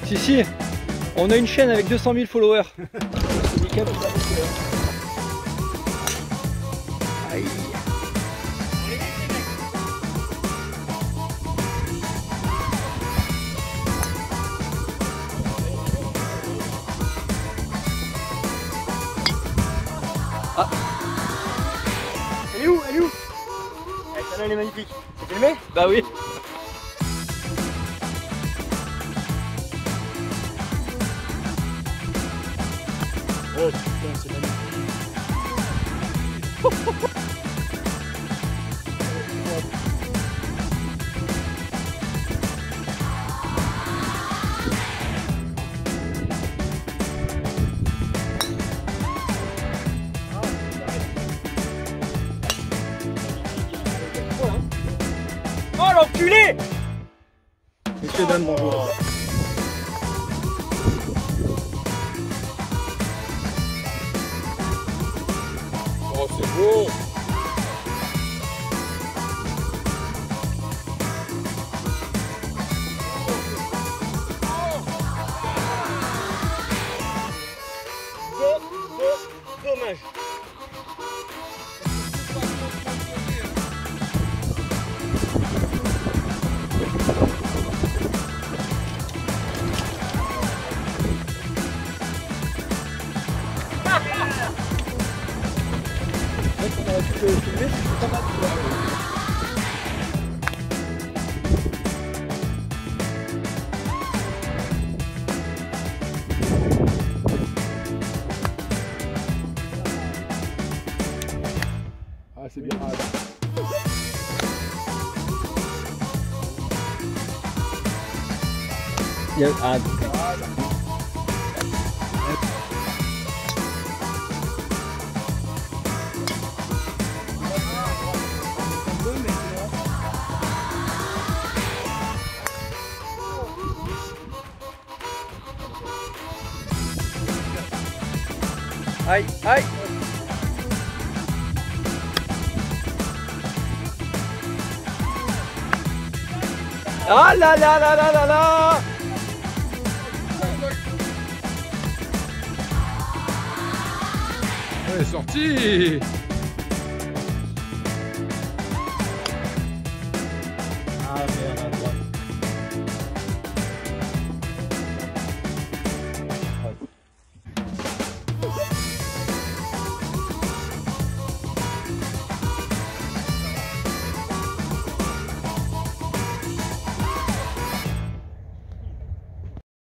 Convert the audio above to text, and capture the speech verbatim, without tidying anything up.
Si, si, on a une chaîne avec deux cent mille followers. Nickel. Aïe. Ah. Elle est où? Elle est où? Eh, celle-là elle est magnifique. C'est filmé? Bah oui. Oh putain, c'est magnifique. Oh l'enculé! Messieurs, dames, bonjour. Oh, c'est beau! Dommage. On aurait pu le filmer, c'est pas mal. Ah, c'est bien. Ah, Il y a... Ah, aïe, aïe. Ah là là là là là là. elle est sortie!